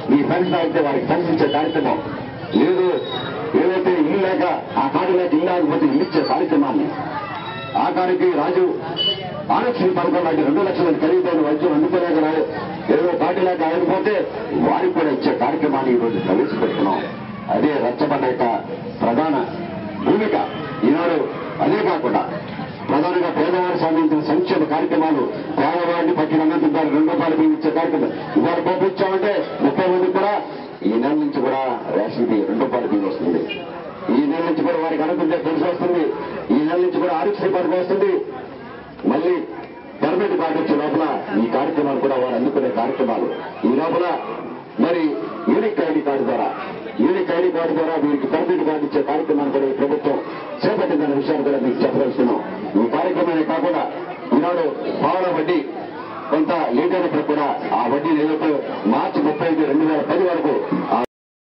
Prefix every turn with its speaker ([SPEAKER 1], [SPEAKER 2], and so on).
[SPEAKER 1] ఈ పెన్షన్ అయితే వారికి పెన్షన్ ఇచ్చే కార్యక్రమం లేదు. ఏదైతే ఇల్లు లేక ఆ కార్డు లేక ఇల్లు ఆగిపోతే ఇల్లు ఇచ్చే కార్యక్రమాన్ని ఆఖరికి రాజు ఆరక్షణ పథకం లాంటి 2 లక్షల ఖరీదైన వైద్యం అందుకోలేక ఏదో కార్డు లేక ఆగిపోతే వారికి కూడా ఇచ్చే కార్యక్రమాన్ని ఈరోజు ప్రవేశపెడుతున్నాం. అదే రచ్చబండ యొక్క ప్రధాన భూమిక ఈనాడు. అదే కాకుండా ప్రధానంగా పేదవారికి సంబంధించిన సంక్షేమ కార్యక్రమాలు, పేదవాడిని పట్టిన అన్నందుకు 2 రూపాయలు బియ్యం ఇచ్చే కార్యక్రమం ఇవాళ పంపించామంటే 30 మందికి కూడా ఈ నెల నుంచి కూడా రేషన్ బియ్యం 2 రూపాయలు బియ్యం వస్తుంది. ఈ నెల నుంచి కూడా వారికి అనుకుంటే పెన్షన్ వస్తుంది. ఈ నెల నుంచి కూడా ఆరోగ్య పథకం వస్తుంది. మళ్ళీ పర్మిట్ కార్డు వచ్చే లోపల ఈ కార్యక్రమాలు కూడా వారు అందుకునే కార్యక్రమాలు. ఈ లోపల మరి యూనిక్ ఐడి కార్డు ద్వారా వీరికి పర్మిట్ కార్డు ఇచ్చే కార్యక్రమాన్ని కూడా ఈ ప్రభుత్వం చేపట్టిందన్న విషయాన్ని కూడా మీకు చెప్పదలుచుకున్నాం. ఈ కార్యక్రమాన్ని కాకుండా ఈనాడు పావుల వడ్డీ కొంత లేట్ అయినప్పుడు కూడా ఆ వడ్డీ ఏదైతే మార్చి 35, 2010 వరకు